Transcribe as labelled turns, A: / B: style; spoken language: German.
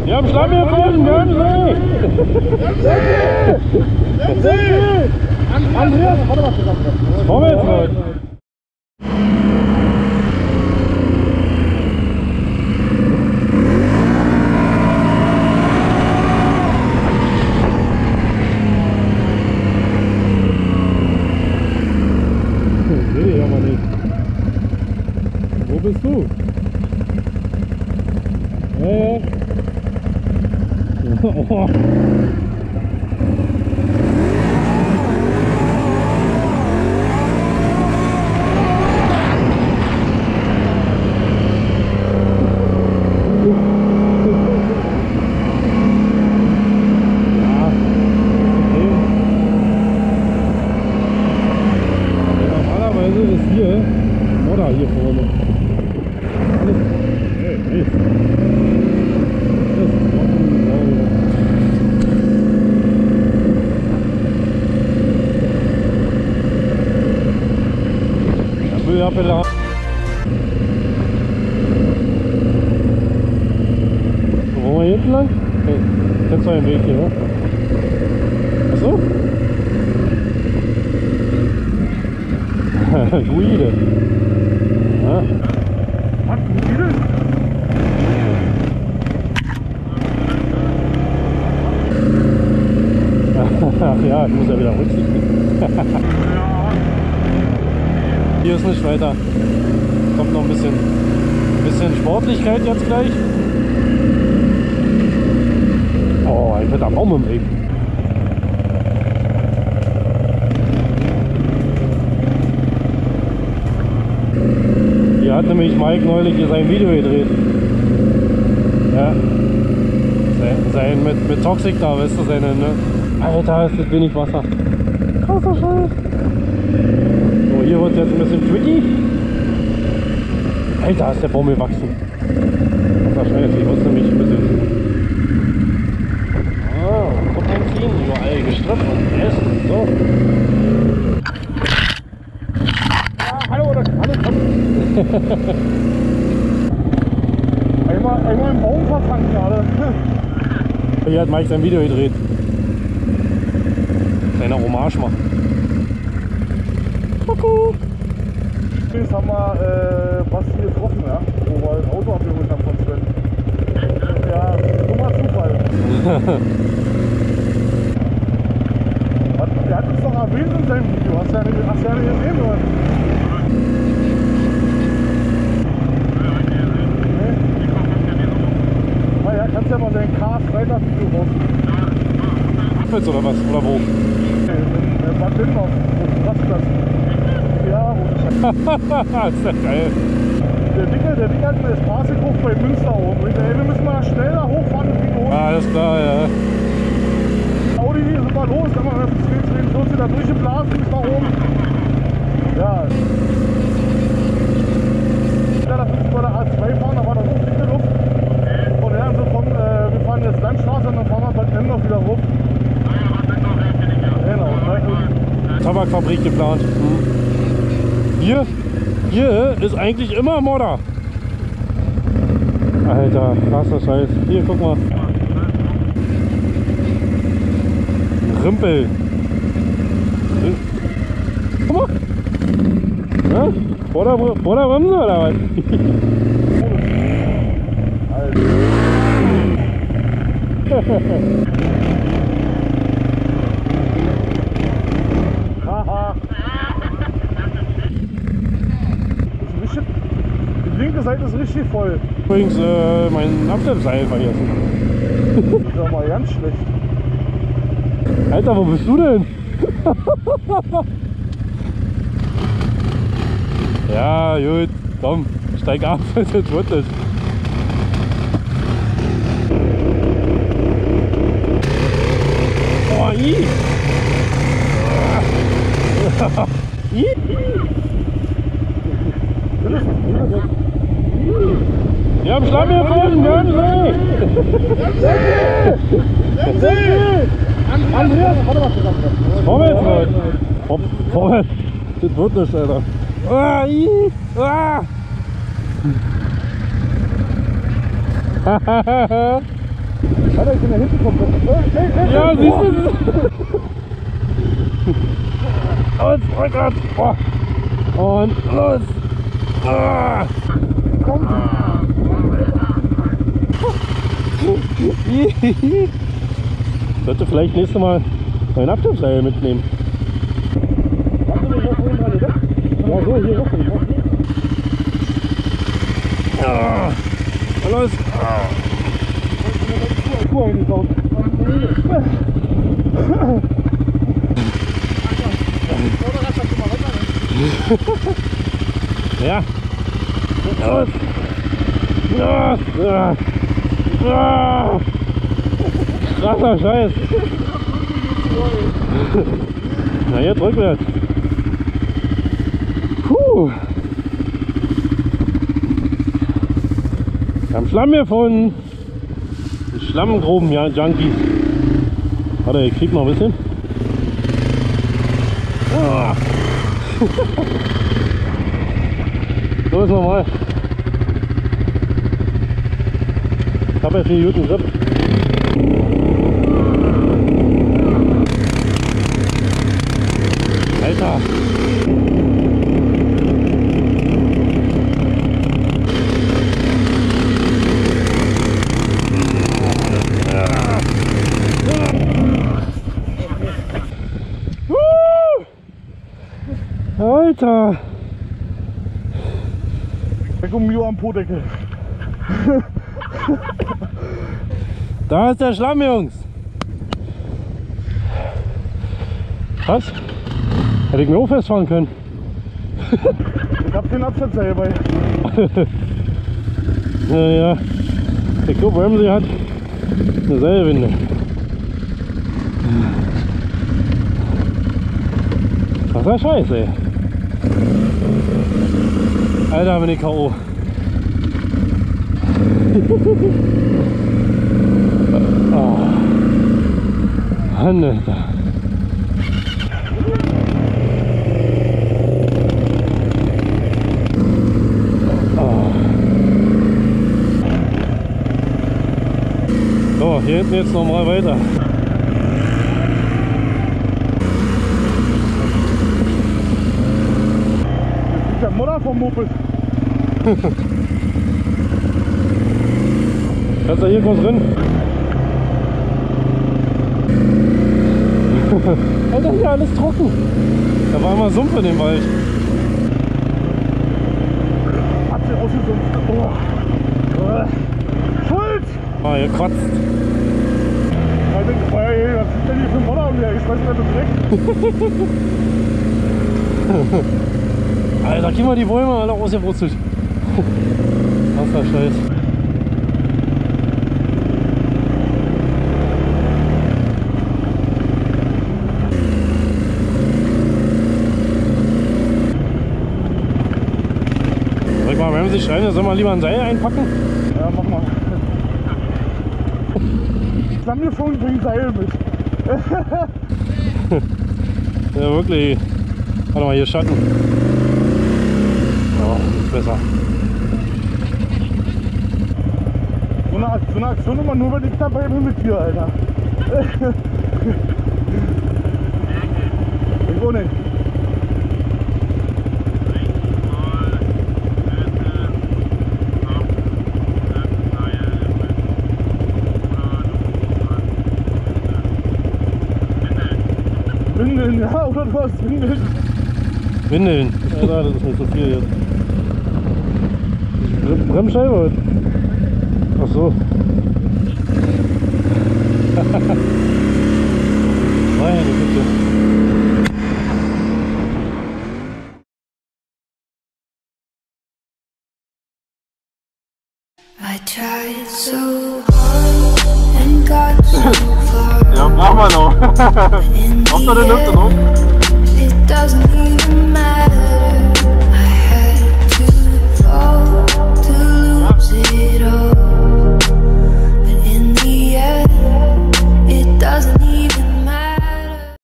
A: Wir haben Schlamm gefunden, wir haben See!
B: Andreas, warte mal zusammen.
A: Vorwärts, Leute! Sehe ich aber nicht. Wo bist du? Oh. Normalerweise ist hier Modder hier vorne. Alles. Hey. Müllabbelag. Wo wollen wir hinten lang? Hey, jetzt war ein Weg hier, ne? Achso? Guide. Ja.
B: Was, Guide?
A: Ach ja, ich muss ja wieder rücksichten. Hier ist nicht weiter. Kommt noch ein bisschen Sportlichkeit jetzt gleich. Oh, ein fetter Baum im Weg. Hier hat nämlich Mike neulich hier sein Video gedreht. Ja. Sein mit Toxic da, weißt du, seine, ne? Alter, ist das wenig Wasser. Krasser Scheiß. So, hier wird es jetzt ein bisschen tricky. Alter, ist der Baum gewachsen. Krasser Scheiß, hier wird es nämlich ein bisschen. Ah, kommt einziehen, überall gestrippt und essen. So.
B: Ja, hallo, komm. Einmal im Baum verfangen gerade.
A: Hier hat Mike sein Video gedreht. Kleiner Hommage machen. Kuckuck.
B: Jetzt haben wir Basti getroffen, ja? Wo wir ein Auto abgeholt haben von Sven. Ja, dummer Zufall. Der hat uns doch erwähnt in seinem Video. Hast du ja nicht gesehen, oder? Ja, kannst ja mal dein K-Freitag-Video raus.
A: Jetzt oder was? Oder wo?
B: In Bad Lindorf, auf Rastplatz. Ja,
A: ist ja geil.
B: Der Dicke hat eine Straße hoch bei Münster oben. Ey, wir müssen mal schneller hochfahren wie los.
A: Alles klar, ja.
B: Audi, sind wir los, dann haben wir 42 da durchgeblasen bis nach oben. Ja. Ja, da müssen wir bei der A2 fahren, da war das so dicke Luft. Und ja, so komm, wir fahren jetzt Landstraße und dann fahren wir Bad Lindorf wieder hoch. Genau,
A: Tabakfabrik geplant. Hier ist eigentlich immer Modder. Alter, krasser Scheiß. Hier, guck mal. Rimpel. Guck mal. Ja? Vorderbremse oder was?
B: Haha. Die linke Seite ist richtig voll.
A: Übrigens mein Abschleppseil vergessen.
B: Das ist ja mal ganz schlecht.
A: Alter, wo bist du denn? Ja, gut, komm, steig ab, das wird nicht. Oh, i! Wir haben Schlamm gefunden, wir haben See!
B: Andreas, warte mal zusammen.
A: Vorwärts, Leute! Vorwärts! Das wird nicht, Alter! Ah, i! Ah!
B: Alter, ich bin da hinten komplett.
A: Ja, siehst du? Los, rückwärts. Oh. Und los. Ah.
B: Komm.
A: Sollte vielleicht nächstes Mal mein Abschleppseil mitnehmen.
B: Hast du den noch vorhin dran gedacht?
A: Ja, so, hier noch. Ja. Los.
B: Kuh eingesaut.
A: Ja. Los. Los. Ah. Krasser Scheiß. Na jetzt rückwärts. Puh. Wir haben Schlamm gefunden. Die Schlammgruben, ja, Junkies. Warte, ich krieg noch ein bisschen. Ah. So ist normal. Ich habe ja 4 guten Grip. Alter! Alter!
B: Der Gummio am Podeckel.
A: Da ist der Schlamm, Jungs! Was? Hätte ich mir auch festfahren können.
B: Ich hab den Absatzseil dabei.
A: Naja, ich glaube, Ramsey hat eine Seilwinde. Krasser Scheiß, ey. Alter, bin ich K.O. Oh. Mann, Alter. So, hier hinten jetzt nochmal weiter.
B: Das ist der Modder vom Moped.
A: Kannst du hier kurz drin? Alter, hier alles trocken. Da war immer Sumpf in dem Wald.
B: Hat sie ausgesumpft. Oh. Schuld!
A: Ah, ihr kratzt.
B: Was ist denn hier für ein Modder umher? Ich weiß nicht, wer das direkt.
A: Alter, geh mal die Bäume alle ausgebrutzelt. Krasser Scheiß. Soll ich mal Ramsey schreiben, soll man lieber ein Seil einpacken?
B: Ja, mach mal. Schlammgefunden bringt Seil mit.
A: Ja, wirklich. Warte mal, hier Schatten. Ja, ist besser.
B: So eine Aktion immer nur, wenn ich dabei bin mit dir, Alter. Ich wohne nicht. Windeln, ja, oder du hast Windeln.
A: Windeln. Alter, das ist nicht so viel jetzt. Bremsscheibe? Ach so. Meine Güte.
C: I tried so hard and got so far.
A: Ja, brauchen wir noch. Hauptsache der Lüfte noch.
C: It doesn't